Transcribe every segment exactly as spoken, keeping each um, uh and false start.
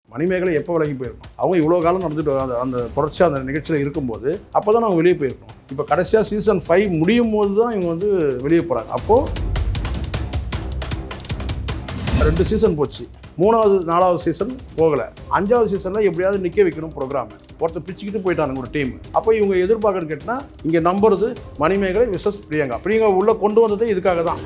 மணிமேகலை எப்போ விலகி போயிருக்கும்? அவங்க இவ்வளோ காலம் நடந்துட்டு அந்த அந்த தொடர்ச்சியாக அந்த நிகழ்ச்சியில் இருக்கும்போது அப்போ தான் அவங்க வெளியே போயிருக்கணும். இப்போ கடைசியாக சீசன் ஃபைவ் முடியும் போது தான் இவங்க வந்து வெளியே போகிறாங்க. அப்போது ரெண்டு சீசன் போச்சு, மூணாவது நாலாவது சீசன் போகலை, அஞ்சாவது சீசனில் எப்படியாவது நிற்க வைக்கணும் ப்ரோக்ராம். ஒருத்தர் பிச்சுக்கிட்டு போயிட்டானுங்க ஒரு டீம். அப்போ இவங்க எதிர்பார்க்கறது கேட்டால் இங்கே நம்புறது மணிமேகலை விசஸ் பிரியங்கா. பிரியங்கா உள்ளே கொண்டு வந்ததே இதுக்காக தான்.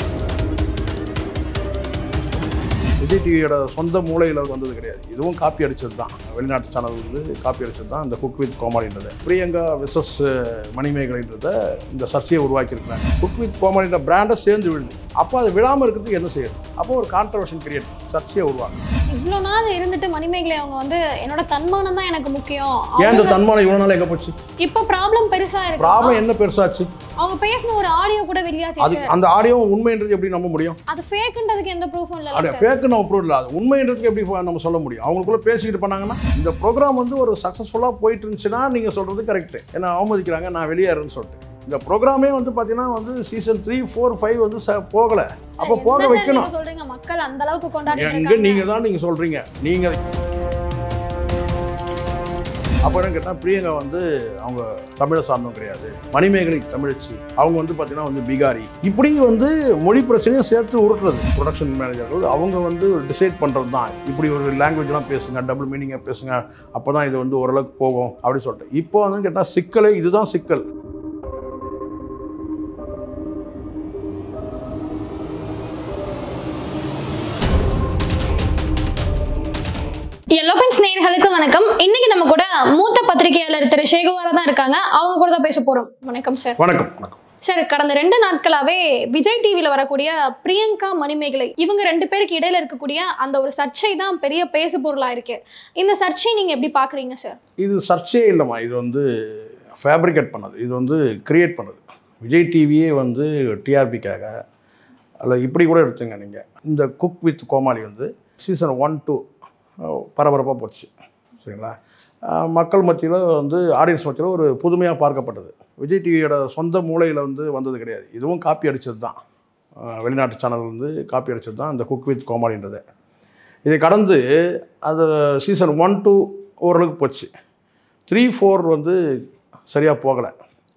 விஜய் டிவியோட சொந்த மூலையில் வந்தது கிடையாது, இதுவும் காப்பி அடிச்சது தான். வெளிநாட்டு சேனல் வந்து காப்பி அடிச்சது தான் இந்த குக் வித் கோமாளின்றது. பிரியங்கா விசஸ் மணிமேகலைன்றத இந்த சர்ச்சையை உருவாக்கியிருக்கிறாங்க. குக் வித் கோமாளின்ற பிராண்டை சேர்ந்து விழுது. அப்போ அது விழாமல் இருக்கிறதுக்கு என்ன செய்யுது? அப்போ ஒரு கான்ட்ரவர்ஷன் கிரியேட், சர்ச்சையை உருவாங்க. இவ்வளோ நாள் இருந்துட்டு மணிமேகலை அவங்க வந்து என்னோட தன்மானம் தான் எனக்கு முக்கியம். ஏன் இந்த தன்மானம் இவ்வளோ நாள் எங்கே போச்சு? இப்போ ப்ராப்ளம் பெருசா இருக்கு. ப்ராப்ளம் என்ன பெருசாச்சு? அவங்க பேசின ஒரு ஆடியோ கூட வெளியாச்சு. அது அந்த ஆடியோ உண்மைன்றது எப்படி நம்ப முடியும்? அது ஃபேக்ன்றதுக்கு எந்த ப்ரூஃபும் இல்ல. அது ஃபேக் நம்ம ப்ரூஃப் இல்லை, அது உண்மைன்றதுக்கு எப்படி நம்ம சொல்ல முடியும்? அவங்களுக்குள்ள பேசிக்கிட்டு பண்ணாங்கன்னா இந்த ப்ரோக்ராம் வந்து ஒரு சக்ஸஸ்ஃபுல்லாக போயிட்டு இருந்துச்சுன்னா நீங்கள் சொல்கிறது கரெக்டு. ஏன்னா அவமதிக்கிறாங்க, நான் வெளியேறேன்னு சொல்லிட்டு இந்த ப்ரோக்ராமே வந்து பார்த்தீங்கன்னா வந்து சீசன் த்ரீ ஃபோர் ஃபைவ் வந்து போகலை. அப்போ போக வைக்கணும். சொல்றீங்க மக்கள் அந்த அளவுக்கு கொண்டாடி எங்க நீங்கள் தான் நீங்கள் சொல்கிறீங்க. நீங்கள் அப்புறம் கேட்டால் பிரியங்கா வந்து அவங்க தமிழை சார்ந்தவங்க கிடையாது, மணிமேகலை தமிழச்சி, அவங்க வந்து பார்த்தீங்கன்னா வந்து பீகாரி. இப்படி வந்து மொழி பிரச்சனையும் சேர்த்து உருட்டுறது. ப்ரொடக்ஷன் மேனேஜர்கள் அவங்க வந்து டிசைட் பண்ணுறது தான். இப்படி ஒரு லாங்குவேஜ்லாம் பேசுங்க, டபுள் மீனிங்காக பேசுங்க, அப்போ தான் இது வந்து ஓரளவுக்கு போகும் அப்படின்னு சொல்லிட்டு. இப்போ வந்து கேட்டால் சிக்கலே இதுதான் சிக்கல். எல்லோ பென்ஸ் நேயர்களுக்கு வணக்கம். இன்னைக்கு நம்ம கூட மூத்த பத்திரிகையாளர் திரு சேகுவாரா தான் இருக்காங்க. அவங்க கூட தான் பேச போறோம். வணக்கம் சார். வணக்கம். வணக்கம் சார். கடந்த ரெண்டு நாட்களாவே விஜய் டிவியில் வரக்கூடிய பிரியங்கா மணிமேகலை இவங்க ரெண்டு பேருக்கு இடையில இருக்கக்கூடிய அந்த ஒரு சர்ச்சை தான் பெரிய பேசு பொருளா இருக்கு. இந்த சர்ச்சை நீங்க எப்படி பாக்குறீங்க சார்? இது சர்ச்சையே இல்லைம்மா, இது வந்து ஃபேப்ரிகேட் பண்ணது, இது வந்து கிரியேட் பண்ணது. விஜய் டிவியே வந்து டிஆர்பிக்காக அல்ல, இப்படி கூட எடுத்துங்க நீங்கள். இந்த குக் வித் கோமாளி வந்து சீசன் ஒன் டூ பரபரப்பாக போச்சு, சரிங்களா? மக்கள் மத்தியில் வந்து ஆடியன்ஸ் மத்தியில் ஒரு புதுமையாக பார்க்கப்பட்டது. விஜய் டிவியோட சொந்த மூலையில் வந்து வந்தது கிடையாது, இதுவும் காப்பி அடித்தது தான். வெளிநாட்டு சேனல் வந்து காப்பி அடித்தது தான் இந்த குக் வித் கோமாளின்றது. இதை கடந்து அது சீசன் ஒன் டூ ஓரளவுக்கு போச்சு, த்ரீ ஃபோர் வந்து சரியாக போகலை.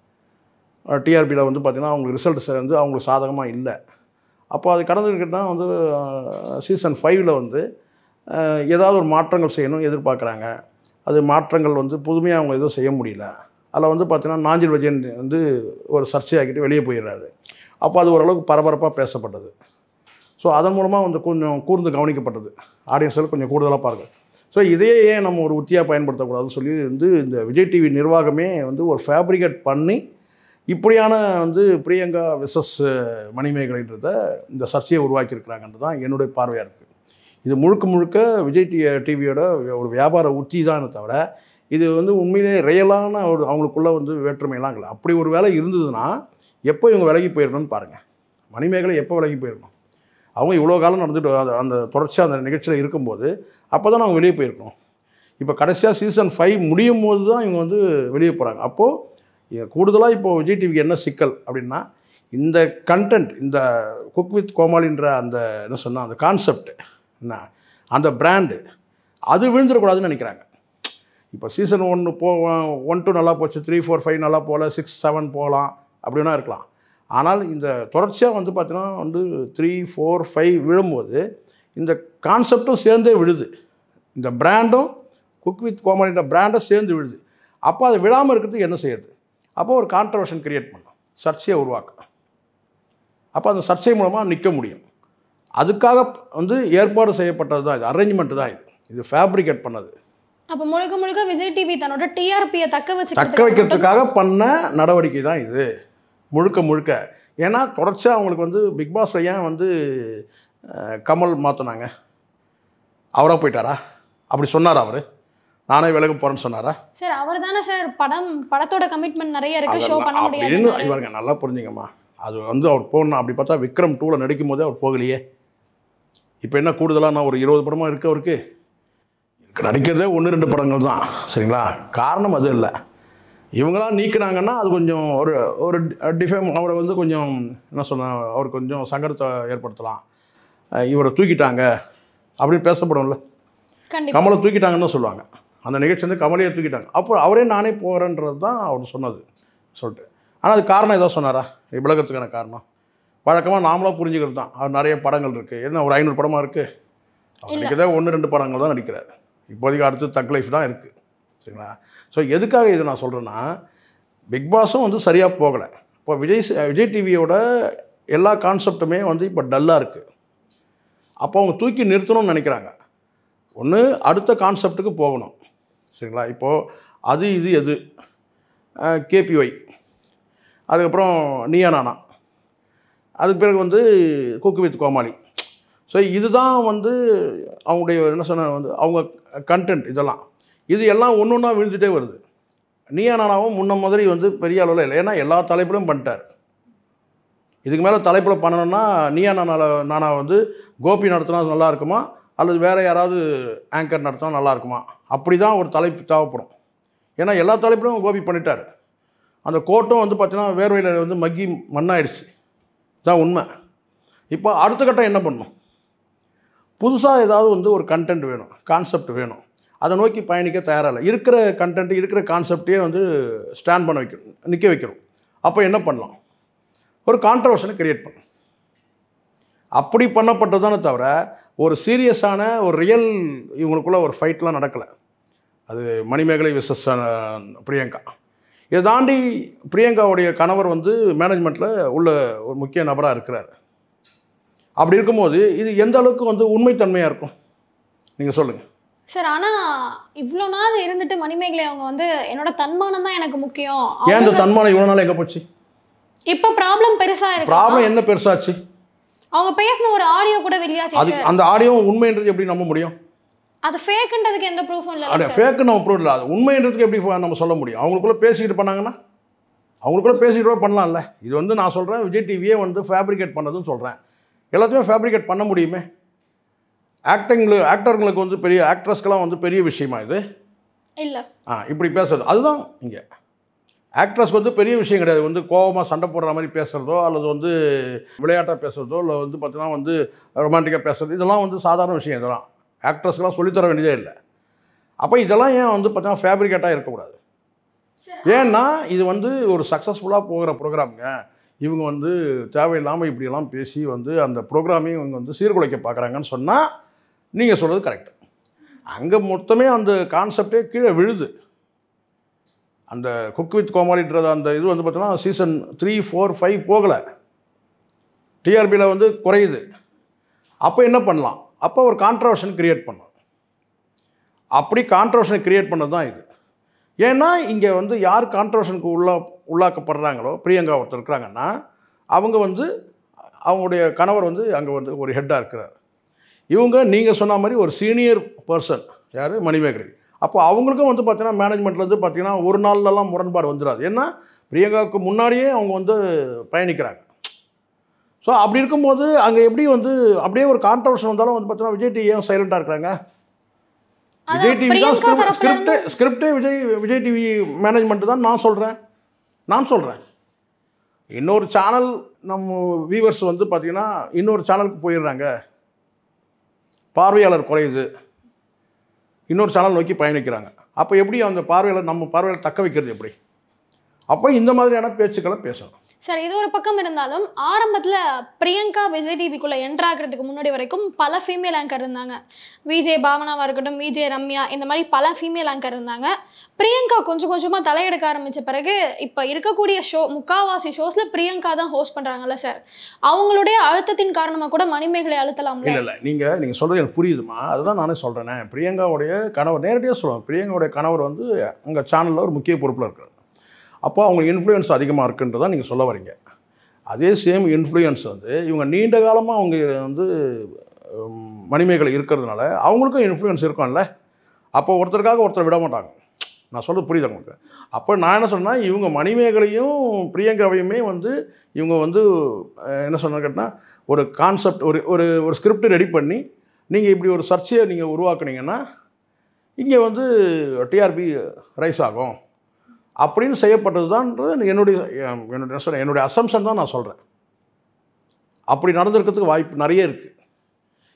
டிஆர்பியில் வந்து பார்த்திங்கன்னா அவங்களுக்கு ரிசல்ட்ஸ் வந்து அவங்களுக்கு சாதகமாக இல்லை. அப்போ அது கடந்துக்கிட்டால் வந்து சீசன் ஃபைவ்ல வந்து ஏதாவது ஒரு மாற்றங்கள் செய்யணும் எதிர்பார்க்குறாங்க. அது மாற்றங்கள் வந்து புதுமையாக அவங்க எதுவும் செய்ய முடியல. அதில் வந்து பார்த்திங்கன்னா நாஞ்சில் விஜயன் வந்து ஒரு சர்ச்சையாக்கிட்டு வெளியே போயிடுறாரு. அப்போ அது ஓரளவுக்கு பரபரப்பாக பேசப்பட்டது. ஸோ அதன் மூலமாக வந்து கொஞ்சம் கூர்ந்து கவனிக்கப்பட்டது, ஆடியன்ஸில் கொஞ்சம் கூடுதலாக பாருங்கள். ஸோ இதையே ஏன் நம்ம ஒரு உத்தியாக பயன்படுத்தக்கூடாதுன்னு சொல்லி வந்து இந்த விஜய் டிவி நிர்வாகமே வந்து ஒரு ஃபேப்ரிகேட் பண்ணி இப்படியான வந்து பிரியங்கா விசஸ் மணிமேகலைன்றத இந்த சர்ச்சையை உருவாக்கியிருக்கிறாங்கன்றது தான் என்னுடைய பார்வையாக இருக்குது. இது முழுக்க முழுக்க விஜய் டி டிவியோட ஒரு வியாபார உத்தி தானே தவிர இது வந்து உண்மையிலே ரியலான ஒரு அவங்களுக்குள்ள வந்து வேற்றுமையெல்லாம் இல்லை. அப்படி ஒரு வேலை இருந்ததுன்னா எப்போ இவங்க விலகி போயிடணும்னு பாருங்கள். மணிமேகலை எப்போ விலகி போயிடணும்? அவங்க இவ்வளோ காலம் நடந்துட்டு அந்த தொடர்ச்சியாக அந்த நிகழ்ச்சியில் இருக்கும்போது அப்போ தான் அவங்க வெளியே போயிருக்கணும். இப்போ கடைசியாக சீசன் ஃபைவ் முடியும் போது தான் இவங்க வந்து வெளியே போகிறாங்க. அப்போது கூடுதலாக இப்போது விஜய் டிவிக்கு என்ன சிக்கல் அப்படின்னா, இந்த கண்டென்ட், இந்த குக் வித் கோமாளின்ற அந்த என்ன சொன்னால் அந்த கான்செப்ட் என்ன, அந்த பிராண்டு அது விழுந்துடக்கூடாதுன்னு நினைக்கிறாங்க. இப்போ சீசன் ஒன்று போ ஒன் டூ நல்லா போச்சு, த்ரீ ஃபோர் ஃபைவ் நல்லா போகல, சிக்ஸ் செவன் போகலாம் அப்படின்னா இருக்கலாம். ஆனால் இந்த தொடர்ச்சியாக வந்து பார்த்தீங்கன்னா வந்து த்ரீ ஃபோர் ஃபைவ் விழும்போது இந்த கான்செப்டும் சேர்ந்தே விழுது, இந்த பிராண்டும் குக் வித் கோமாளின்ற பிராண்டும் சேர்ந்து விழுது. அப்போ அது விழாமல் இருக்கிறதுக்கு என்ன செய்யுது? அப்போ ஒரு கான்ட்ரவர்ஷன் கிரியேட் பண்ணும், சர்ச்சையை உருவாக்கும். அப்போ அந்த சர்ச்சை மூலமாக நிற்க முடியும். அதுக்காக வந்து ஏற்பாடு செய்யப்பட்டது தான் இது, அரேஞ்ச்மெண்ட் தான் இது, இது ஃபேப்ரிகேட் பண்ணது. அப்போ முழுக்க முழுக்க விஜய் டிவி தன்னோட டிஆர்பியை தக்க வச்சு தக்க வைக்கிறதுக்காக பண்ண நடவடிக்கை தான் இது முழுக்க முழுக்க. ஏன்னா தொடர்ச்சியாக அவங்களுக்கு வந்து பிக் பாஸில் ஏன் வந்து கமல் மாற்றினாங்க? அவராக போயிட்டாரா? அப்படி சொன்னாரா? அவர் நானே விலக போகிறேன்னு சொன்னாரா? சார் அவர் தானே சார் படம் படத்தோட கமிட்மெண்ட் நிறைய இருக்குது, ஷோ பண்ண முடியாது. இவருங்க நல்லா புரிஞ்சுங்கம்மா, அது வந்து அவர் போகணும். அப்படி பார்த்தா விக்ரம் டூவில் நடிக்கும் போதே அவர் போகலையே. இப்போ என்ன கூடுதலாக நான் ஒரு இருபது படமாக இருக்குது அவருக்கு, நடிக்கிறதே ஒன்று ரெண்டு படங்கள் தான், சரிங்களா? காரணம் அது இல்லை, இவங்களாம் நீக்கினாங்கன்னா அது கொஞ்சம் ஒரு ஒரு டிஃபேம், அவரை வந்து கொஞ்சம் என்ன சொன்ன, அவர் கொஞ்சம் சங்கடத்தை ஏற்படுத்தலாம். இவரை தூக்கிட்டாங்க அப்படின்னு பேசப்படும்ல. கண்டிப்பா கமலை தூக்கிட்டாங்கன்னு தான் சொல்லுவாங்க. அந்த நிகழ்ச்சி வந்து கமலையை தூக்கிட்டாங்க. அப்போ அவரே நானே போகிறேன்றது தான் அவர் சொன்னது சொல்லிட்டு. ஆனால் அது காரணம் ஏதோ சொன்னாரா? விலகத்துக்கான காரணம் வழக்கமாக நாமளாக புரிஞ்சுக்கிறது தான். அவர் நிறைய படங்கள் இருக்குது. என்ன ஒரு ஐநூறு படமாக இருக்குது, அவர் இல்ல. நடிக்கிறதே ஒன்று ரெண்டு படங்கள் தான் நடிக்கிறார். இப்போதைக்கு அடுத்து தக் லைஃப் தான் இருக்குது. சரிங்களா? ஸோ எதுக்காக இது நான் சொல்கிறேன்னா, பிக் பாஸும் வந்து சரியாக போகலை. இப்போ விஜய் ச- விஜய் டிவியோட எல்லா கான்செப்ட்டுமே வந்து இப்போ டல்லாக இருக்குது. அப்போ அவங்க தூக்கி நிறுத்தணும்னு நினைக்கிறாங்க. ஒன்று அடுத்த கான்செப்ட்டுக்கு போகணும். சரிங்களா? இப்போது அது இது எது கேபிஒய், அதுக்கப்புறம் நீயா நானா, அதுக்கு பிறகு வந்து குக்கு வித் கோமாளி. ஸோ இதுதான் வந்து அவங்களுடைய என்ன சொன்ன வந்து அவங்க கண்டென்ட். இதெல்லாம் இது எல்லாம் ஒன்று ஒன்றா விழுந்துட்டே வருது. நீயா நானாவும் முன்ன மாதிரி வந்து பெரிய அளவில் இல்லை. ஏன்னா எல்லா தலைப்பிலும் பண்ணிட்டார். இதுக்கு மேலே தலைப்பில் பண்ணணும்னா நீயா நானால நானா வந்து கோபி நடத்தினா நல்லா இருக்குமா, அல்லது வேறு யாராவது ஆங்கர் நடத்தினா நல்லா இருக்குமா, அப்படி தான் ஒரு தலைப்பு தேவைப்படும். ஏன்னா எல்லா தலைப்பிலும் கோபி பண்ணிட்டார். அந்த கோட்டும் வந்து பார்த்தீங்கன்னா வேர்வையில் வந்து மக்கி மண்ணாயிடுச்சு. தான் உண்மை. இப்போ அடுத்த கட்டம் என்ன பண்ணணும்? புதுசாக ஏதாவது வந்து ஒரு கண்டென்ட் வேணும், கான்செப்ட் வேணும். அதை நோக்கி பயணிக்க தயாராக இல்லை. இருக்கிற கண்டென்ட் இருக்கிற கான்செப்டையே வந்து ஸ்டாண்ட் பண்ண வைக்கணும், நிற்க வைக்கணும். அப்போ என்ன பண்ணலாம்? ஒரு கான்ட்ரவர்ஷனை கிரியேட் பண்ணணும். அப்படி பண்ணப்பட்டதானே தவிர ஒரு சீரியஸான ஒரு ரியல் இவங்களுக்குள்ள ஒரு ஃபைட்லாம் நடக்கலை. அது மணிமேகலை விசஸ் பிரியங்கா. இதை தாண்டி பிரியங்காவுடைய கணவர் வந்து மேனேஜ்மெண்ட்டில் உள்ள ஒரு முக்கிய நபராக இருக்கிறார். அப்படி இருக்கும்போது இது எந்த அளவுக்கு வந்து உண்மைத்தன்மையாக இருக்கும் நீங்கள் சொல்லுங்கள். சார். ஆனா இவ்வளோ நாள் இருந்துட்டு மணிமேகலை அவங்க வந்து என்னோட தன்மானம் தான் எனக்கு முக்கியம். ஏன் இந்த அவங்க தன்மானம் இவ்வளோ நாள் எங்கே போச்சு? இப்ப ப்ராப்ளம் பெருசா இருக்கு. ப்ராப்ளம் என்ன பெருசாச்சு? அவங்க பேசின ஒரு ஆடியோ கூட வெளியாச்சு அது சார். அந்த ஆடியோ உண்மைன்றது எப்படி நம்ப முடியும்? அது ஃபேக்ன்றதுக்கு எந்த ப்ரூஃபும் இல்ல அது சார். ஃபேக்கு நம்ம ப்ரூவ் இல்லை. அது உண்மைன்றதுக்கு எப்படி நம்ம சொல்ல முடியும்? அவங்களுக்குள்ளே பேசிக்கிட்டு பண்ணாங்கன்னா அவங்களுக்குள்ளே பேசிக்கிட்டு கூட பண்ணலாம்ல. இது வந்து நான் சொல்கிறேன் விஜய் டிவியே வந்து ஃபேப்ரிகேட் பண்ணதுன்னு சொல்கிறேன். எல்லாத்தையுமே ஃபேப்ரிகேட் பண்ண முடியுமே? ஆக்டிங்கு ஆக்டருங்களுக்கு வந்து பெரிய ஆக்ட்ரஸ்க்கெல்லாம் வந்து பெரிய விஷயமா இது? இல்ல. ஆ இப்படி பேசுறது அதுதான் இங்கே ஆக்ட்ரஸ்க்கு வந்து பெரிய விஷயம் கிடையாது. வந்து கோபமாக சண்டை போடுற மாதிரி பேசுகிறதோ அல்லது வந்து விளையாட்டாக பேசுகிறதோ இல்லை வந்து பார்த்தீங்கன்னா வந்து ரொமான்டிக்காக பேசுகிறது, இதெல்லாம் வந்து சாதாரண விஷயம். இதெல்லாம் ஆக்ட்ரஸ்க்கெலாம் சொல்லித்தர வேண்டியதே இல்லை. அப்போ இதெல்லாம் ஏன் வந்து பார்த்தீங்கன்னா ஃபேப்ரிகேட்டாக இருக்கக்கூடாது? ஏன்னா இது வந்து ஒரு சக்ஸஸ்ஃபுல்லாக போகிற ப்ரோக்ராமுங்க. இவங்க வந்து தேவையில்லாமல் இப்படியெல்லாம் பேசி வந்து அந்த ப்ரோக்ராமையும் இவங்க வந்து சீர்குலைக்க பார்க்குறாங்கன்னு சொன்னால் நீங்கள் சொல்கிறது கரெக்டு. அங்கே மொத்தமே அந்த கான்செப்டே கீழே விழுது. அந்த குக் வித் கோமாளின்றது அந்த இது வந்து பார்த்தீங்கன்னா சீசன் த்ரீ ஃபோர் ஃபைவ் போகலை, டிஆர்பியில் வந்து குறையுது. அப்போ என்ன பண்ணலாம்? அப்போ ஒரு கான்ட்ரவர்ஷன் கிரியேட் பண்ணணும். அப்படி கான்ட்ரவர்ஷனை கிரியேட் பண்ணது தான் இது. ஏன்னா இங்கே வந்து யார் கான்ட்ரவர்ஷனுக்கு உள்ளா உள்ளாக்கப்படுறாங்களோ, பிரியங்கா ஒருத்தர் இருக்கிறாங்கன்னா அவங்க வந்து அவங்களுடைய கணவர் வந்து அங்கே வந்து ஒரு ஹெட்டாக இருக்கிறார். இவங்க நீங்கள் சொன்ன மாதிரி ஒரு சீனியர் பர்சன் யார், மணிமேகலை. அப்போ அவங்களுக்கும் வந்து பார்த்தீங்கன்னா மேனேஜ்மெண்ட்லேருந்து பார்த்தீங்கன்னா ஒரு நாள்லலாம் முரண்பாடு வந்துடாது. ஏன்னா பிரியங்காவுக்கு முன்னாடியே அவங்க வந்து பயணிக்கிறாங்க. ஸோ அப்படி இருக்கும்போது அங்கே எப்படி வந்து அப்படியே ஒரு கான்ட்ரவர்ஷன் வந்தாலும் வந்து பார்த்தீங்கன்னா விஜய் டிவி ஏன் சைலண்டாக இருக்கிறாங்க? விஜய் டிவி தான் ஸ்கிரிப்ட் ஸ்கிரிப்டே ஸ்கிரிப்டே விஜய் விஜய் டிவி மேனேஜ்மெண்ட்டு தான் நான் சொல்கிறேன் நான் சொல்கிறேன் இன்னொரு சேனல் நம்ம வியூவர்ஸ் வந்து பார்த்திங்கன்னா இன்னொரு சேனலுக்கு போயிடுறாங்க, பார்வையாளர் குறையுது, இன்னொரு சேனல் நோக்கி பயணிக்கிறாங்க. அப்போ எப்படி அந்த பார்வையாளர் நம்ம பார்வையாளர் தக்க வைக்கிறது எப்படி? அப்போ இந்த மாதிரியான பேச்சுக்களை பேசணும் சார். இது ஒரு பக்கம் இருந்தாலும் ஆரம்பத்தில் பிரியங்கா விஜய் டிவிக்குள்ளே என்ட்ரு ஆகிறதுக்கு முன்னாடி வரைக்கும் பல ஃபீமேல் ஆங்கர் இருந்தாங்க. விஜய் பாவனாவாக இருக்கட்டும், விஜய் ரம்யா, இந்த மாதிரி பல ஃபீமேல் ஆங்கர் இருந்தாங்க. பிரியங்கா கொஞ்சம் கொஞ்சமாக தலையெடுக்க ஆரம்பித்த பிறகு இப்போ இருக்கக்கூடிய ஷோ முக்காவாசி ஷோஸில் பிரியங்கா தான் ஹோஸ்ட் பண்ணுறாங்கல்ல சார். அவங்களுடைய அழுத்தத்தின் காரணமாக கூட மணிமேகலை அழுத்தலாம். இல்லை இல்லை நீங்கள் நீங்கள் சொல்கிறது எனக்கு புரியுதுமா, அதுதான் நானே சொல்கிறேனே. பிரியங்காவுடைய கணவர் நேரடியாக சொல்லுவாங்க. பிரியங்காவுடைய கணவர் வந்து அங்கே சேனலில் ஒரு முக்கிய பொறுப்பில் இருக்கார். அப்போ அவங்க இன்ஃப்ளூயன்ஸ் அதிகமாக இருக்குன்றதான் நீங்கள் சொல்ல வரீங்க. அதே சேம் இன்ஃப்ளூயன்ஸ் வந்து இவங்க நீண்ட காலமாக அவங்க வந்து மணிமேகலை இருக்கிறதுனால அவங்களுக்கும் இன்ஃப்ளூயன்ஸ் இருக்கும்ல. அப்போ ஒருத்தருக்காக ஒருத்தர் விட மாட்டாங்க. நான் சொல்கிறது புரியுது உங்களுக்கு? அப்போ நான் என்ன சொன்னேன்னா இவங்க மணிமேகலையும் பிரியங்காவையுமே வந்து இவங்க வந்து என்ன சொன்ன கேட்டால் ஒரு கான்செப்ட் ஒரு ஒரு ஒரு ஸ்கிரிப்ட் ரெடி பண்ணி நீங்கள் இப்படி ஒரு சர்ச்சையை நீங்கள் உருவாக்குனீங்கன்னா இங்கே வந்து டிஆர்பி ரைஸ் ஆகும் அப்படின்னு செய்யப்பட்டது தான்ன்றது என்னுடைய என்னுடைய சொல்கிறேன் என்னுடைய அசம்ஷன் தான் நான் சொல்கிறேன். அப்படி நடந்திருக்கிறதுக்கு வாய்ப்பு நிறைய இருக்குது.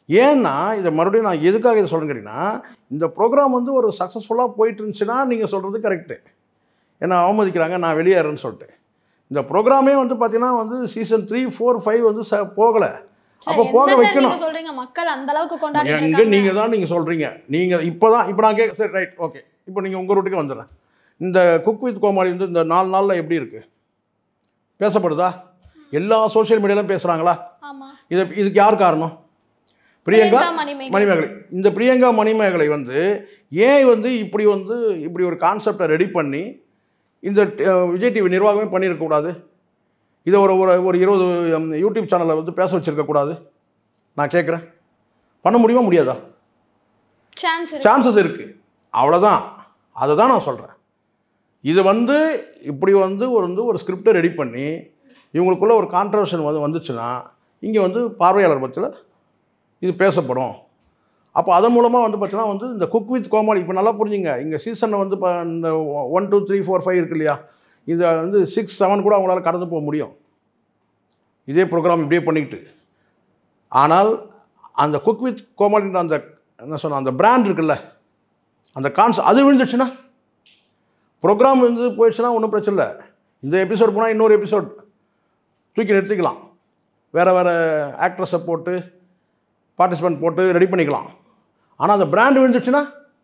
ஏன்னா இதை மறுபடியும் நான் எதுக்காக இதை சொல்கிறேன்னு கேட்டிங்கன்னா, இந்த ப்ரோக்ராம் வந்து ஒரு சக்ஸஸ்ஃபுல்லாக போயிட்டு இருந்துச்சுன்னா நீங்கள் சொல்கிறது கரெக்டு. ஏன்னா அவமதிக்கிறாங்க நான் வெளியேறேன்னு சொல்லிட்டு. இந்த ப்ரோக்ராமே வந்து பார்த்தீங்கன்னா வந்து சீசன் த்ரீ ஃபோர் ஃபைவ் வந்து ச போகலை. அப்போ போக வைக்கணும். சொல்றீங்க மக்கள் அந்த அளவுக்கு கொண்டாடிட்டு எங்கே இருக்காங்க. நீங்கள் தான் நீங்கள் சொல்கிறீங்க. நீங்கள் இப்போ தான் இப்போ நான் கேட்க சரி ரைட் ஓகே. இப்போ நீங்கள் உங்கள் ரூட்டுக்கு வந்துடுறேன். இந்த குக் வித் கோமாளி வந்து இந்த நாலு நாளில் எப்படி இருக்குது? பேசப்படுதா? எல்லா சோஷியல் மீடியாலும் பேசுகிறாங்களா? ஆமாம். இது இதுக்கு யார் காரணம்? பிரியங்கா மணிமேகலை. மணிமேகலை. இந்த பிரியங்கா மணிமேகலை வந்து ஏன் வந்து இப்படி வந்து இப்படி ஒரு கான்செப்டை ரெடி பண்ணி இந்த விஜய் டிவி நிர்வாகமே பண்ணியிருக்கக்கூடாது? இதை ஒரு ஒரு ஒரு இருபது யூடியூப் சேனலை வந்து பேச வச்சுருக்கக்கூடாது? நான் கேட்குறேன். பண்ண முடியுமா முடியாதா? சான்சஸ் இருக்குது. அவ்வளோதான். அதை தான் நான் சொல்கிறேன். இது வந்து இப்படி வந்து ஒரு வந்து ஒரு ஸ்கிரிப்டை ரெடி பண்ணி இவங்களுக்குள்ள ஒரு கான்ட்ரவர்ஷன் வந்து வந்துச்சுன்னா இங்கே வந்து பார்வையாளர் பட்சத்தில் இது பேசப்படும். அப்போ அதன் மூலமாக வந்து பார்த்தீங்கன்னா வந்து இந்த குக் வித் கோமாளி இப்போ நல்லா புரிஞ்சுங்க. இங்கே சீசனில் வந்து இப்போ இந்த one two three four five இருக்கு இல்லையா, இதை வந்து சிக்ஸ் செவன் கூட அவங்களால கடந்து போக முடியும் இதே ப்ரோக்ராம் இப்படியே பண்ணிக்கிட்டு. ஆனால் அந்த குக் வித் கோமாளின்ற அந்த என்ன சொன்ன அந்த பிராண்ட் இருக்குல்ல, அந்த கான்ஸ் அது விழுந்துச்சுன்னா ப்ரோக்ராம் வந்து போயிடுச்சுன்னா ஒன்றும் பிரச்சனை இல்லை. இந்த எபிசோட் போனால் இன்னொரு எபிசோட் தூக்கி நிறுத்திக்கலாம். வேறு வேறு ஆக்ட்ரஸை போட்டு பார்ட்டிசிபெண்ட் போட்டு ரெடி பண்ணிக்கலாம். ஆனால் அந்த பிராண்ட் விழுந்துச்சுன்னா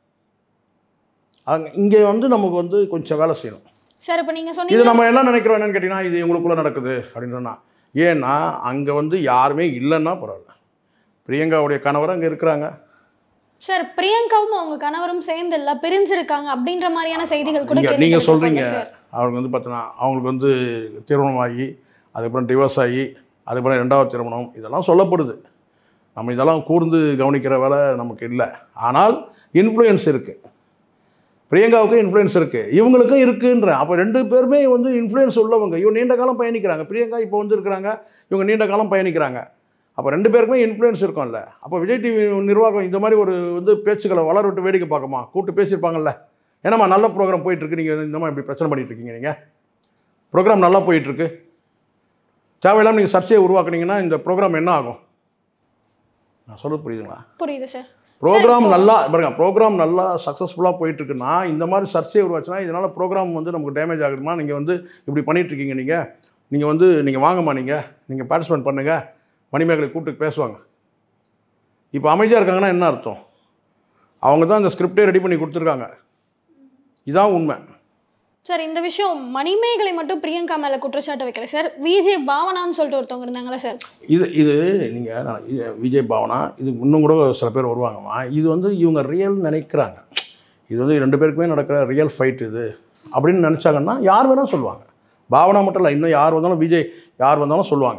அங்கே இங்கே வந்து நமக்கு வந்து கொஞ்சம் வேலை செய்யணும். சார் இப்போ நீங்கள் சொன்னீங்க இது நம்ம என்ன நினைக்கிறோம் என்னன்னு கேட்டிங்கன்னா இது இவங்களுக்குள்ளே நடக்குது அப்படின்னு சொன்னால், ஏன்னா அங்கே வந்து யாருமே இல்லைன்னா பரவாயில்ல. பிரியங்காவுடைய கணவர் அங்கே இருக்கிறாங்க. சார் பிரியங்காவும் அவங்க கணவரும் சேர்ந்து இல்லை பிரிஞ்சிருக்காங்க அப்படின்ற மாதிரியான செய்திகள் கூட நீங்கள் நீங்கள் சொல்கிறீங்க. அவங்க வந்து பார்த்தீங்கன்னா அவங்களுக்கு வந்து திருமணமாகி அதுக்கப்புறம் டிவோர்ஸ் ஆகி அதுக்கப்புறம் ரெண்டாவது திருமணம் இதெல்லாம் சொல்லப்படுது. நம்ம இதெல்லாம் கூர்ந்து கவனிக்கிற வேலை நமக்கு இல்லை. ஆனால் இன்ஃப்ளூயன்ஸ் இருக்குது. பிரியங்காவுக்கும் இன்ஃப்ளூயன்ஸ் இருக்குது, இவங்களுக்கும் இருக்குன்ற. அப்போ ரெண்டு பேருமே வந்து இன்ஃப்ளூயன்ஸ் உள்ளவங்க. இவங்க நீண்ட காலம் பயணிக்கிறாங்க. பிரியங்கா இப்போ வந்து இருக்கிறாங்க, இவங்க நீண்ட காலம் பயணிக்கிறாங்க. அப்போ ரெண்டு பேருக்குமே இன்ஃப்ளூயன்ஸ் இருக்கும்ல. அப்போ விஜய் டிவி நிர்வாகம் இந்த மாதிரி ஒரு வந்து பேச்சுக்களை வளர விட்டு வேடிக்கை பார்க்குமா? கூப்பிட்டு பேசியிருப்பாங்கல்ல, ஏன்னாம்மா நல்ல ப்ரோக்ராம் போயிட்டுருக்கு, நீங்கள் இந்த மாதிரி இப்படி பிரச்சனை பண்ணிகிட்டு இருக்கீங்க, நீங்கள் ப்ரோக்ராம் நல்லா போயிட்டுருக்கு, தேவையில்லாமல் நீங்கள் சர்ச்சையை உருவாக்குனீங்கன்னா இந்த ப்ரோக்ராம் என்ன ஆகும்? நான் சொல்ல புரியுதுங்களா? புரியுது சார். ப்ரோக்ராம் நல்லா பாருங்க, ப்ரோக்ராம் நல்லா சக்ஸஸ்ஃபுல்லாக போயிட்டுருக்குன்னா இந்த மாதிரி சர்ச்சையை உருவாச்சுன்னா இதனால் ப்ரோக்ராம் வந்து நமக்கு டேமேஜ் ஆகுதுமா? நீங்கள் வந்து இப்படி பண்ணிகிட்ருக்கீங்க, நீங்கள் நீங்கள் வந்து நீங்கள் வாங்கம்மா, நீங்கள் நீங்கள் பார்ட்டிசிபேட் பண்ணுங்கள், மணிமேகலை கூப்பிட்டு பேசுவாங்க. இப்போ அமைதியாக இருக்காங்கன்னா என்ன அர்த்தம்? அவங்க தான் இந்த ஸ்கிரிப்டே ரெடி பண்ணி கொடுத்துருக்காங்க. இதுதான் உண்மை. சார் இந்த விஷயம் மணிமேகலை மட்டும் பிரியங்கா மேலே குற்றச்சாட்டை வைக்கல சார், விஜய் பாவனான்னு சொல்லிட்டு ஒருத்தவங்க இருந்தாங்களா சார்? இது இது நீங்கள் விஜய் பாவனா இது இன்னும் கூட சில பேர் வருவாங்கம்மா. இது வந்து இவங்க ரியல் நினைக்கிறாங்க. இது வந்து ரெண்டு பேருக்குமே நடக்கிற ரியல் ஃபைட் இது அப்படின்னு நினச்சாங்கன்னா யார் வேணாலும் சொல்லுவாங்க. பாவனா மட்டும் இல்லை, இன்னும் யார் வந்தாலும் விஜய் யார் வந்தாலும் சொல்லுவாங்க.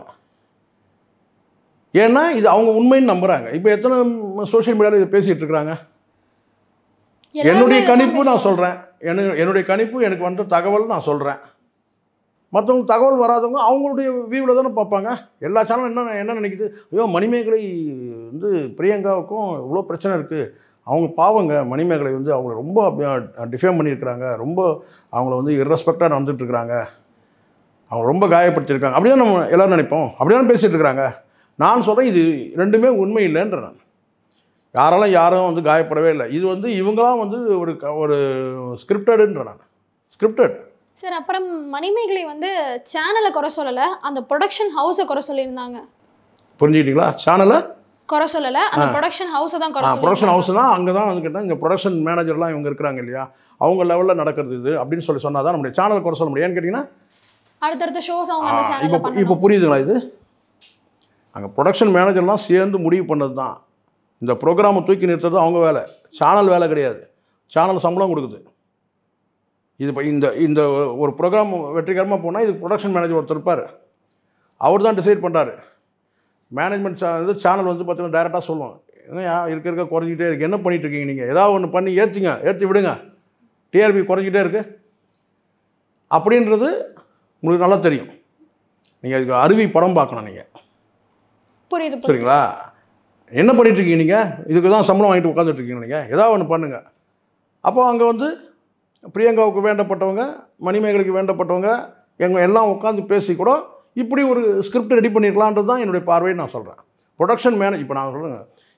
ஏன்னா இது அவங்க உண்மைன்னு நம்புகிறாங்க. இப்போ எத்தனை சோஷியல் மீடியாவில் இதை பேசிகிட்டு இருக்கிறாங்க. என்னுடைய கணிப்பு நான் சொல்கிறேன், என்ன என்னுடைய கணிப்பு எனக்கு வந்த தகவல் நான் சொல்கிறேன். மற்றவங்க தகவல் வராதவங்க அவங்களுடைய வியூவில் தானே பார்ப்பாங்க. எல்லா சேனலும் என்ன என்ன நினைக்குது, ஐயோ மணிமேகலை வந்து பிரியங்காவுக்கும் இவ்வளோ பிரச்சனை இருக்குது, அவங்க பாவங்க மணிமேகலை வந்து அவங்கள ரொம்ப டிஃபேம் பண்ணியிருக்கிறாங்க, ரொம்ப அவங்கள வந்து இர்ரெஸ்பெக்டாக நடந்துகிட்ருக்குறாங்க, அவங்க ரொம்ப காயப்படுத்தியிருக்காங்க, அப்படி தான் நம்ம எல்லோரும் நினைப்போம். அப்படி தான் பேசிகிட்டு இருக்கிறாங்க. நான் சொல்கிறேன் இது ரெண்டுமே உண்மை இல்லைன்ற. நான் யாராலும் யாரும் வந்து காயப்படவே இல்லை. இது வந்து இவங்களாம் வந்து ஒரு ஒரு ஸ்கிரிப்டடுன்ற. நான் ஸ்கிரிப்டட் சார். அப்புறம் மணிமேகலை வந்து சேனலை குறை சொல்லலை, அந்த ப்ரொடக்ஷன் ஹவுஸை குறை சொல்லியிருந்தாங்க. புரிஞ்சுக்கிட்டீங்களா? சேனலை குறை சொல்லலை, அந்த ப்ரொடக்ஷன் ஹவுஸை தான் குறை. ப்ரொடக்ஷன் ஹவுஸ் தான் அங்கே தான் வந்து கேட்டால் இங்கே ப்ரொடக்ஷன் மேனேஜர்லாம் இவங்க இருக்கிறாங்க இல்லையா, அவங்க லெவலில் நடக்கிறது இது அப்படின்னு சொல்லி சொன்னால் தான் நம்முடைய சேனலை குறை சொல்ல முடியும். ஏன்னு கேட்டிங்கன்னா அடுத்தடுத்த ஷோஸ் அவங்க அந்த சேனலில் இப்போ இப்போ புரியுதுங்களா? இது அங்கே ப்ரொடக்ஷன் மேனேஜர்லாம் சேர்ந்து முடிவு பண்ணது தான். இந்த ப்ரோக்ராமை தூக்கி நிறுத்துறது அவங்க வேலை, சேனல் வேலை கிடையாது. சேனல் சம்பளம் கொடுக்குது. இது இப்போ இந்த இந்த ஒரு ப்ரோக்ராம் வெற்றிகரமாக போனால் இதுக்கு ப்ரொடக்ஷன் மேனேஜர் ஒருத்தர் இருப்பார், அவர் தான் டிசைட் பண்ணுறாரு. மேனேஜ்மெண்ட் சே இது சேனல் வந்து பார்த்தீங்கன்னா டேரெக்டாக சொல்லுவோம், ஏன்னா இருக்க இருக்க குறைஞ்சிக்கிட்டே இருக்குது, என்ன பண்ணிகிட்டு இருக்கீங்க நீங்கள், ஏதாவது ஒன்று பண்ணி ஏற்றிங்க, ஏற்றி விடுங்க, டிஆர்பி குறைஞ்சிக்கிட்டே இருக்குது அப்படின்றது உங்களுக்கு நல்லா தெரியும். நீங்கள் அதுக்கு அருவி படம் பார்க்கணும் நீங்கள். புரியுது சரிங்களா? என்ன பண்ணிகிட்ருக்கீங்க நீங்கள், இதுக்கு தான் சம்பளம் வாங்கிட்டு உட்காந்துட்ருக்கீங்க நீங்கள், ஏதாவது ஒன்று பண்ணுங்கள். அப்போ அங்கே வந்து பிரியங்காவுக்கு வேண்டப்பட்டவங்க, மணிமேகலைக்கு வேண்டப்பட்டவங்க எங்கள் எல்லாம் உட்காந்து பேசி கூட இப்படி ஒரு ஸ்கிரிப்ட் ரெடி பண்ணியிருக்கலான்றது தான் என்னுடைய பார்வையை நான் சொல்கிறேன். ப்ரொடக்ஷன் மேனேஜ் இப்போ நான் சொல்லுங்கள்,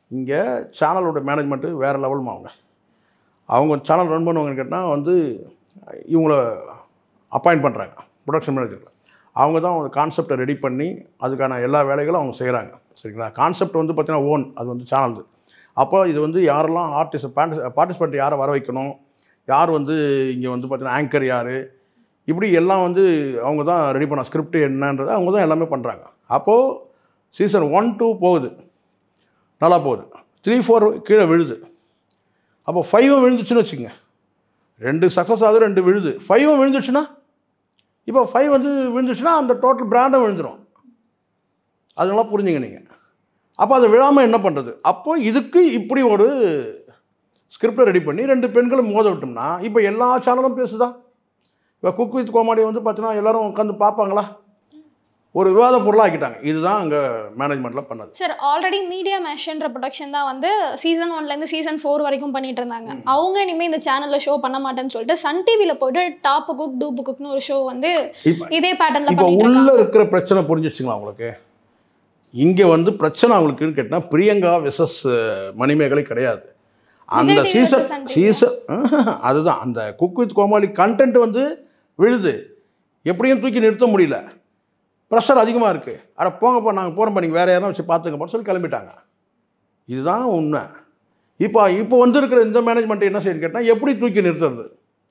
இங்கே சேனலோட மேனேஜ்மெண்ட்டு வேறு லெவலுமா அவங்க அவங்க சேனல் ரன் பண்ணுவாங்கன்னு கேட்டால் வந்து இவங்கள அப்பாயிண்ட் பண்ணுறாங்க ப்ரொடக்ஷன் மேனேஜர். அவங்க தான் அவங்க கான்செப்டை ரெடி பண்ணி அதுக்கான எல்லா வேலைகளும் அவங்க செய்கிறாங்க. சரிங்களா? கான்செப்ட் வந்து பார்த்தீங்கன்னா ஓன் அது வந்து சேனல்து. அப்போ இது வந்து யாரெல்லாம் ஆர்டிஸ்ட் பார்ட்டிஸ் பார்ட்டிசிபேட் யாரை வர வைக்கணும், யார் வந்து இங்கே வந்து பார்த்தீங்கன்னா ஆங்கர் யார், இப்படி எல்லாம் வந்து அவங்க தான் ரெடி பண்ண ஸ்கிரிப்ட் என்னன்றதை அவங்க தான் எல்லாமே பண்ணுறாங்க. அப்போது சீசன் ஒன் டூ போகுது, நல்லா போகுது. த்ரீ ஃபோர் கீழே விழுது. அப்போ ஃபைவும் விழுந்துச்சுன்னு வச்சுக்கோங்க, ரெண்டு சக்ஸஸ் ஆகுது, ரெண்டு விழுது. ஃபைவும் விழுந்துச்சுன்னா இப்போ ஃபைவ் வந்து விழுந்துச்சுன்னா அந்த டோட்டல் பிராண்டும் விழுந்துடும். அதெல்லாம் புரிஞ்சுங்க நீங்கள். அப்போ அதை விழாமல் என்ன பண்ணுறது? அப்போது இதுக்கு இப்படி ஒரு ஸ்கிரிப்டை ரெடி பண்ணி ரெண்டு பெண்களும் மோத விட்டோம்னா இப்போ எல்லா சேனலும் பேசுதா? இப்போ குக் வித் கோமாளி வந்து பார்த்தீங்கன்னா எல்லோரும் உட்காந்து பார்ப்பாங்களா? ஒரு விவாத பொருளாக ஆக்கிட்டாங்க. இதுதான் அங்கே மேனேஜ்மெண்ட்டில் பண்ணது. சார், ஆல்ரெடி மீடியா மேஷன்ற ப்ரொடக்ஷன் தான் வந்து சீசன் ஒன்லேருந்து சீசன் ஃபோர் வரைக்கும் பண்ணிட்டு இருந்தாங்க. அவங்க இனிமேல் இந்த சேனலில் ஷோ பண்ண மாட்டேன்னு சொல்லிட்டு சன் டிவியில் போய்ட்டு டாப் குக் டூப் குக்னு ஒரு ஷோ வந்து இதே பேட்டர்னில் இப்போ பண்ணிட்டு உள்ள இருக்காங்க. இருக்கிற பிரச்சனை புரிஞ்சிச்சுங்களா உங்களுக்கு? இங்கே வந்து பிரச்சனை அவங்களுக்குன்னு கேட்டால் பிரியங்கா விசஸ் மணிமேகலை கிடையாது. அந்த சீசன் சீசன் அதுதான் அந்த குக் வித் கோமாளி கண்டென்ட் வந்து விழுது. எப்படியும் தூக்கி நிறுத்த முடியல, ப்ரெஷர் அதிகமாக இருக்குது. அட போங்கப்பா, நாங்கள் போகிறோம்ப்பா, நீங்கள் வேறு யாரும் வச்சு பார்த்துங்கப்பான்னு சொல்லி கிளம்பிட்டாங்க. இதுதான் உண்மை. இப்போ இப்போ வந்துருக்கிற இந்த மேனேஜ்மெண்ட் என்ன செய்யுன்னு கேட்டால் எப்படி தூக்கி நிறுத்துறது?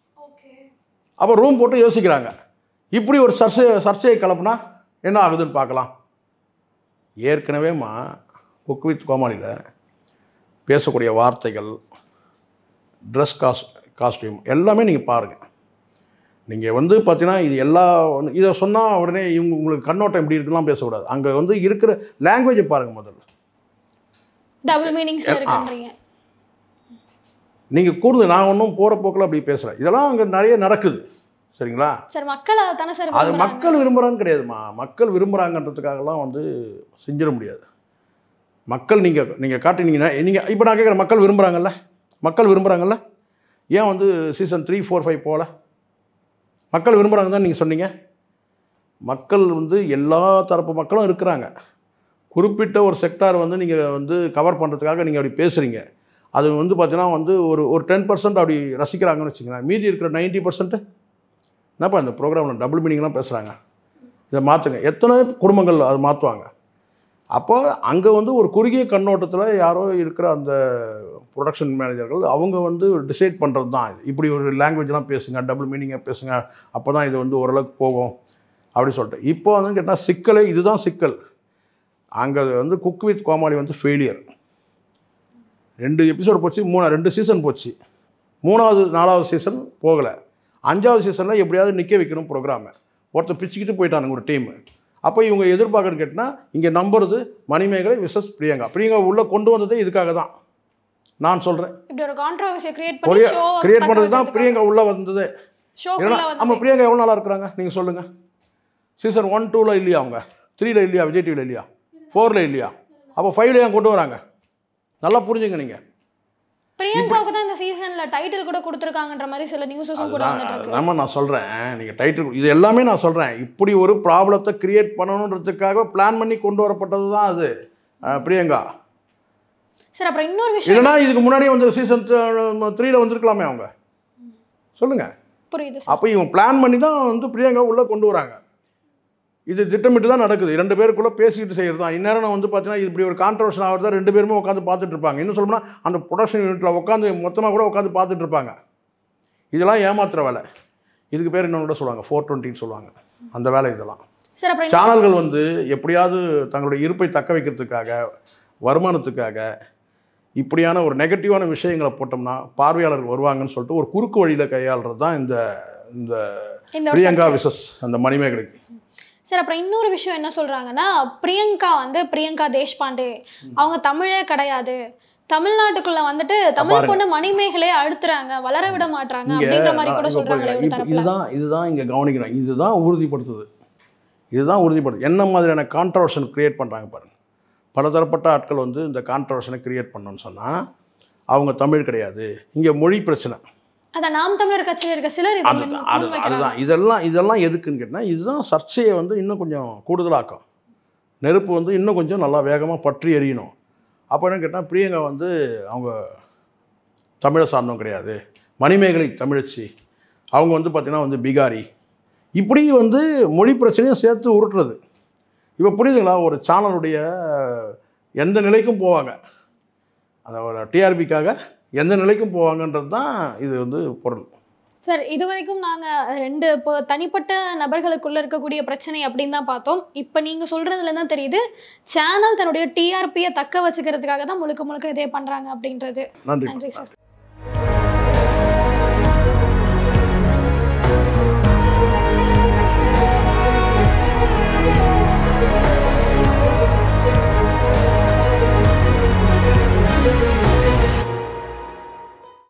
அப்போ ரூம் போட்டு யோசிக்கிறாங்க. இப்படி ஒரு சர்ச்சை சர்ச்சையை கிளப்புனா என்ன ஆகுதுன்னு பார்க்கலாம். ஏற்கனவேமா குக் வித் கோமாளியில் பேசக்கூடிய வார்த்தைகள், ட்ரெஸ் காஸ் காஸ்டியூம் எல்லாமே நீங்கள் பாருங்கள். நீங்கள் வந்து பார்த்தீங்கன்னா இது எல்லா இதை சொன்னால் உடனே இவங்க உங்களுக்கு கண்ணோட்டம் எப்படி இருக்குலாம் பேசக்கூடாது. அங்கே வந்து இருக்கிற லாங்குவேஜை பாருங்கள். முதல்ல டபுள் மீனிங்ஸ் இருக்குன்றீங்க நீங்கள் கூடுதல். நான் ஒன்றும் போகிற போக்கில் அப்படி பேசுகிறேன். இதெல்லாம் அங்கே நிறைய நடக்குது. சரிங்களா சார்? மக்கள் அதை தானே சார் அது மக்கள் விரும்புகிறான்னு கிடையாதுமா. மக்கள் விரும்புகிறாங்கன்றதுக்காகலாம் வந்து செஞ்சிட முடியாது. மக்கள் நீங்கள் நீங்கள் காட்டினீங்கன்னா நீங்கள் இப்போ நான் கேட்குற மக்கள் விரும்புகிறாங்கல்ல, மக்கள் விரும்புகிறாங்கல்ல, ஏன் வந்து சீசன் த்ரீ ஃபோர் ஃபைவ் போகல? மக்கள் விரும்புகிறாங்க தான் நீங்கள் சொன்னீங்க. மக்கள் வந்து எல்லா தரப்பு மக்களும் இருக்கிறாங்க. குறிப்பிட்ட ஒரு செக்டார் வந்து நீங்கள் வந்து கவர் பண்ணுறதுக்காக நீங்கள் அப்படி பேசுகிறீங்க. அது வந்து பார்த்தீங்கன்னா வந்து ஒரு ஒரு டென் பர்சன்ட் அப்படி ரசிக்கிறாங்கன்னு வச்சுங்களேன். மீதி இருக்கிற நைன்ட்டி பர்சன்ட்டு என்னப்பா இந்த ப்ரோக்ராமில் டபுள் மீனிங்லாம் பேசுகிறாங்க, இதை மாற்றுங்க. எத்தனை குடும்பங்கள் அதை மாற்றுவாங்க? அப்போ அங்கே வந்து ஒரு குறுகிய கண்ணோட்டத்தில் யாரோ இருக்கிற அந்த ப்ரொடக்ஷன் மேனேஜர்கள் அவங்க வந்து டிசைட் பண்ணுறது தான் இது. இப்படி ஒரு லாங்குவேஜ்லாம் பேசுங்க, டபுள் மீனிங்காக பேசுங்க, அப்போ தான் இது வந்து ஓரளவுக்கு போகும் அப்படி சொல்லிட்டு. இப்போ வந்து கேட்டால் சிக்கலே இதுதான் சிக்கல். அங்கே வந்து குக் வித் கோமாளி வந்து ஃபெயிலியர். ரெண்டு எபிசோடு போச்சு, மூணு ரெண்டு சீசன் போச்சு. மூணாவது நாலாவது சீசன் போகலை. அஞ்சாவது சீசனில் எப்படியாவது நிற்க வைக்கணும் ப்ரோக்ராமை. ஒருத்தர் பிச்சுக்கிட்டு போயிட்டானுங்க ஒரு டீமு. அப்போ இவங்க எதிர்பார்க்கறது கேட்டால் இங்கே நம்புறது மணிமேகலை விசஸ் பிரியங்கா. பிரியங்கா உள்ளே கொண்டு வந்ததே இதுக்காக தான் நான் சொல்கிறேன். இப்படி ஒரு கான்ட்ரோவர்சியை கிரியேட் பண்ணி ஷோ கிரியேட் பண்ணுறது தான் பிரியங்கா உள்ளே வந்தது. ஏன்னா ஆமாம், பிரியங்கா எவ்வளோ நாளாக இருக்கிறாங்க நீங்கள் சொல்லுங்கள்? சீசன் ஒன் டூவில் இல்லையா, அவங்க த்ரீல இல்லையா, விஜய் டிவியில் இல்லையா, ஃபோரில் இல்லையா, அப்போ ஃபைவ்ல ஏன் கொண்டு வராங்க? நல்லா புரிஞ்சுங்க நீங்கள். பிரியங்காவுக்கு தான் இந்த சீசன்ல டைட்டில் கூட கொடுத்துருக்காங்கன்ற மாதிரி சில நியூஸஸும் கூட வந்துட்டு இருக்கு. ஆமா, நான் சொல்றேன், நீங்க டைட்டில் இது எல்லாமே நான் சொல்றேன். இப்படி ஒரு ப்ராப்ளத்தை கிரியேட் பண்ணணுன்றதுக்காக பிளான் பண்ணி கொண்டு வரப்பட்டது தான் அது பிரியங்கா. சார், அப்புறம் இன்னொரு விஷயம், இல்லைன்னா இதுக்கு முன்னாடியே வந்து சீசன் த்ரீல வந்திருக்கலாமே அவங்க, சொல்லுங்க. புரியுது. அப்போ இவங்க பிளான் பண்ணி தான் வந்து பிரியங்கா உள்ள கொண்டு வராங்க. இது திட்டமிட்டு தான் நடக்குது. ரெண்டு பேருக்குள்ளே பேசிக்கிட்டு செய்கிறது தான். இந்நேரம் நான் வந்து பார்த்தீங்கன்னா இப்படி ஒரு கான்ட்ரவர்ஷன் ஆகிறதா ரெண்டு பேருமே உட்காந்து பார்த்துட்டு இருப்பாங்க. இன்னும் சொல்லணும்னா அந்த ப்ரொடக்ஷன் யூனிட்டில் உட்காந்து மொத்தமாக கூட உட்காந்து பார்த்துட்டு இருப்பாங்க. இதெல்லாம் ஏமாத்துற வேலை. இதுக்கு பேர் இன்னொன்று கூட சொல்லுவாங்க, ஃபோர் டுவெண்ட்டின்னு சொல்லுவாங்க. அந்த வேலை இதெல்லாம். சேனல்கள் வந்து எப்படியாவது தங்களுடைய இருப்பை தக்க வைக்கிறதுக்காக, வருமானத்துக்காக இப்படியான ஒரு நெகட்டிவான விஷயங்களை போட்டோம்னா பார்வையாளர்கள் வருவாங்கன்னு சொல்லிட்டு ஒரு குறுக்கு வழியில் கையாளுறது தான் இந்த இந்த பிரியங்கா விசஸ் அந்த மணிமேகலைக்கு. சார், அப்புறம் இன்னொரு விஷயம் என்ன சொல்கிறாங்கன்னா, பிரியங்கா வந்து பிரியங்கா தேஷ்பாண்டே அவங்க தமிழே கிடையாது, தமிழ்நாட்டுக்குள்ள வந்துட்டு தமிழ் பொண்ணு மணிமேகலையே அழுத்துறாங்க, வளர விட மாட்டாங்க அப்படின்ற மாதிரி கூட சொல்றாங்களே ஒரு தரப்புல. இதுதான் இதுதான் இங்கே கவனிக்கணும். இதுதான் உறுதிப்படுத்துது. இதுதான் உறுதிப்படுது. என்ன மாதிரியான கான்ட்ரவர்ஷன் கிரியேட் பண்ணுறாங்க பாருங்கள். பலதரப்பட்ட ஆட்கள் வந்து இந்த கான்ட்ரவர்ஷனை கிரியேட் பண்ணணும்னு சொன்னால் அவங்க தமிழ் கிடையாது, இங்கே மொழி பிரச்சனை. அதான் நாம் தமிழர் கட்சியில் இருக்க சிலர் அதுதான் இதெல்லாம் இதெல்லாம் எதுக்குன்னு கேட்டால் இதுதான் சர்ச்சையை வந்து இன்னும் கொஞ்சம் கூடுதலாக்கும். நெருப்பு வந்து இன்னும் கொஞ்சம் நல்லா வேகமாக பற்றி எறியணும். அப்போ என்ன கேட்டால் பிரியங்கா வந்து அவங்க தமிழை சார்ந்தவங்க கிடையாது, மணிமேகலை தமிழச்சி, அவங்க வந்து பார்த்திங்கன்னா வந்து பீகாரி, இப்படி வந்து மொழி பிரச்சனையும் சேர்த்து உருட்டுறது. இப்போ புரியுதுங்களா? ஒரு சேனலுடைய எந்த நிலைக்கும் போவாங்க, அந்த ஒரு டிஆர்பிக்காக எந்த நிலைக்கும் போவாங்கன்றது தான் இது வந்து பொருள். சார், இது வரைக்கும் நாங்கள் ரெண்டு இப்போ தனிப்பட்ட நபர்களுக்குள்ளே இருக்கக்கூடிய பிரச்சனை அப்படின்னு தான் பார்த்தோம். இப்போ நீங்கள் சொல்கிறதுல தான் தெரியுது சேனல் தன்னுடைய டிஆர்பியை தக்க வச்சுக்கிறதுக்காக தான் முழுக்க முழுக்க இதே பண்ணுறாங்க அப்படின்றது. நன்றி நன்றி சார்.